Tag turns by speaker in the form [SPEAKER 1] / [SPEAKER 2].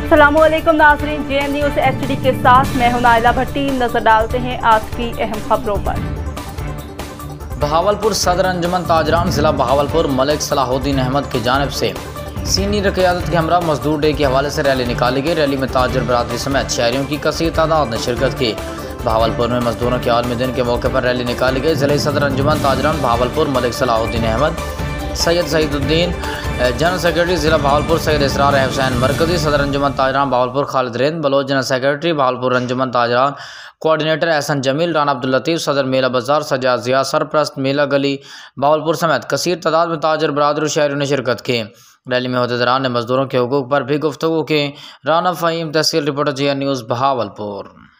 [SPEAKER 1] अस्सलामुअलैकुम नाज़रीन, JM news HD के साथ मैं हूं नाइला भट्टी। नजर डालते हैं आज की अहम खबरों पर।
[SPEAKER 2] बहावलपुर सदर अंजुमन ताजरान जिला बहावलपुर मलिक सलाहुद्दीन अहमद की जानिब से सीनियर क़यादत के हमरा मजदूर डे के हवाले से रैली निकाली गई। रैली में ताजर बरादरी समेत शहरियों की कसीर तादाद ने शिरकत की। बहावलपुर में मजदूरों के आलमी दिन के मौके पर रैली निकाली गई। जिले सदर अंजुमन ताजरान बहावलपुर मलिक सलाहुद्दीन अहमद, सैयद सईदुद्दीन जनरल सेक्रेटरी ज़िला बहावलपुर सैयद इसरार हुसैन मरकज़ी सदर Anjuman Tajran Bahawalpur Khalid Rind Baloch general secretary Bahawalpur Anjuman Tajran coordinator Ahsan Jamil Rana Abdul Latif सदर मेला बाजार सजाद ज़िया सरप्रस्त मेला गली बहावलपुर समेत कसीर तादाद में ताजर बरादर शहरियों ने शिरकत की। रैली में अहदेदारान ने मजदूरों के हुकूक पर भी गुफ्तगू की। राना फ़हीम तहसील रिपोर्टर JN न्यूज़ बहावलपुर।